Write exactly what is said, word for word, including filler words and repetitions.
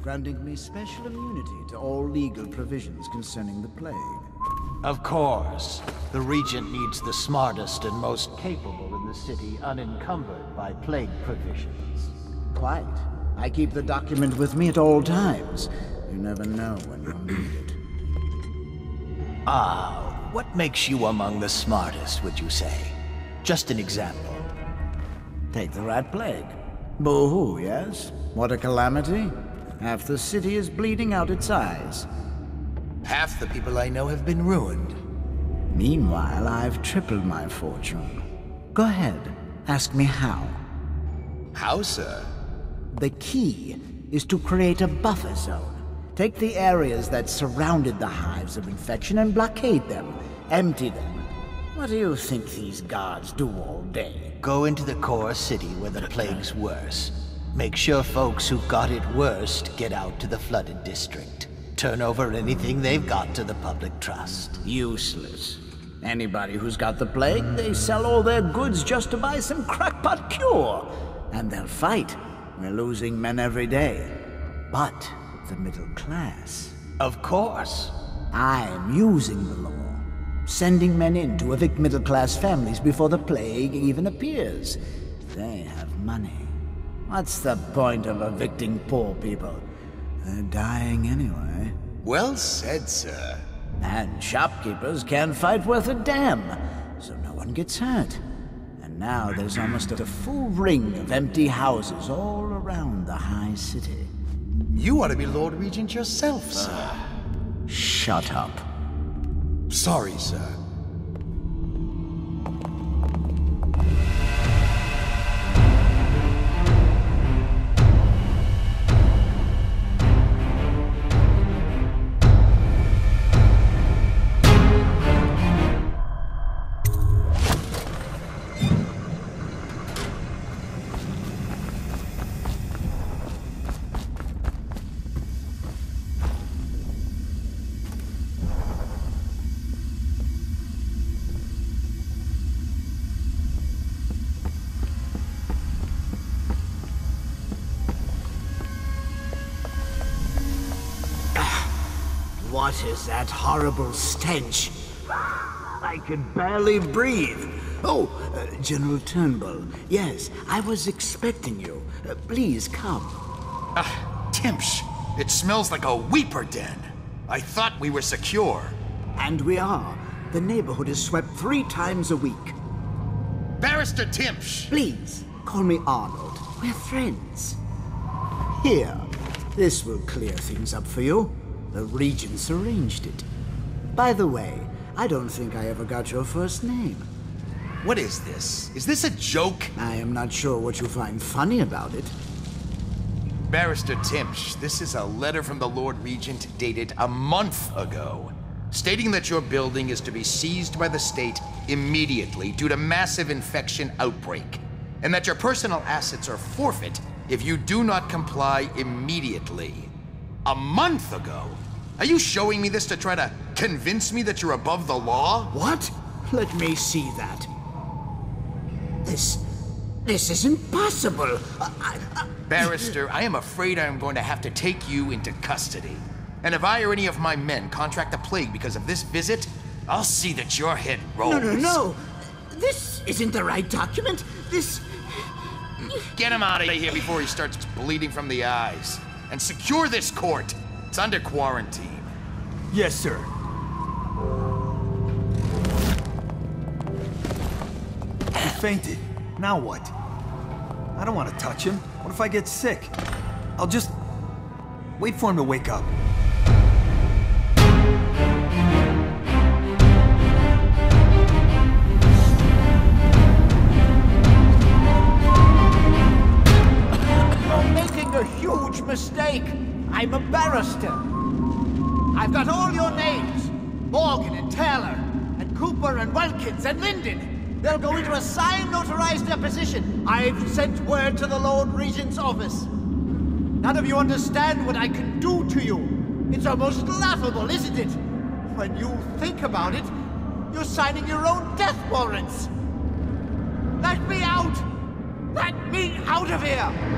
granting me special immunity to all legal provisions concerning the plague. Of course. The Regent needs the smartest and most capable in the city unencumbered by plague provisions. Quite. I keep the document with me at all times. You never know when you'll need it. Ah, what makes you among the smartest, would you say? Just an example. Take the rat plague. Boo-hoo, yes? What a calamity. Half the city is bleeding out its eyes. Half the people I know have been ruined. Meanwhile, I've tripled my fortune. Go ahead, ask me how. How, sir? The key is to create a buffer zone. Take the areas that surrounded the hives of infection and blockade them. Empty them. What do you think these guards do all day? Go into the core city where the plague's worse. Make sure folks who got it worst get out to the flooded district. Turn over anything they've got to the public trust. Useless. Anybody who's got the plague, they sell all their goods just to buy some crackpot cure. And they'll fight. We're losing men every day. But the middle class... Of course. I'm using the law. Sending men in to evict middle-class families before the plague even appears. They have money. What's the point of evicting poor people? They're dying anyway. Well said, sir. And shopkeepers can't fight worth a damn, so no one gets hurt. And now there's almost a full ring of empty houses all around the high city. You ought to be Lord Regent yourself, sir. Uh, shut up. Sorry, sir. What is that horrible stench? I can barely breathe. Oh, uh, General Turnbull. Yes, I was expecting you. Uh, please come. Ah, Timpsh. It smells like a weeper den. I thought we were secure. And we are. The neighborhood is swept three times a week. Barrister Timpsh! Please, call me Arnold. We're friends. Here, this will clear things up for you. The Regents arranged it. By the way, I don't think I ever got your first name. What is this? Is this a joke? I am not sure what you find funny about it. Barrister Timpsh, this is a letter from the Lord Regent dated a month ago, stating that your building is to be seized by the state immediately due to massive infection outbreak, and that your personal assets are forfeit if you do not comply immediately. A month ago? Are you showing me this to try to convince me that you're above the law? What? Let me see that. This... this isn't possible. I, I, Barrister, I am afraid I am going to have to take you into custody. And if I or any of my men contract the plague because of this visit, I'll see that your head rolls. No, no, no! This isn't the right document. This... Get him out of here before he starts bleeding from the eyes. And secure this court. It's under quarantine. Yes, sir. He fainted. Now what? I don't want to touch him. What if I get sick? I'll just wait for him to wake up. A huge mistake. I'm a barrister. I've got all your names. Morgan and Taylor, and Cooper and Wilkins and Linden. They'll go into a signed, notarized deposition. I've sent word to the Lord Regent's office. None of you understand what I can do to you. It's almost laughable, isn't it? When you think about it, you're signing your own death warrants. Let me out! Let me out of here!